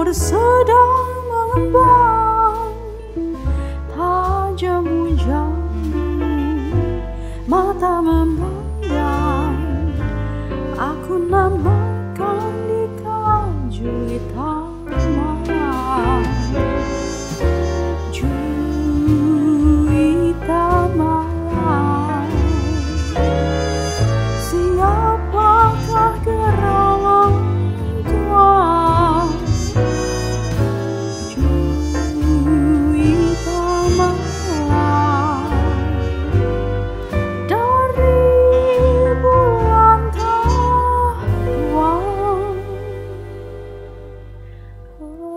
timur sedang mengembang, tajam jambu, mata memandang. Aku namakan di kaju hitam malam, juwita malam. Siapakah gerangan tua, juwita malam, dari bulan tertuang.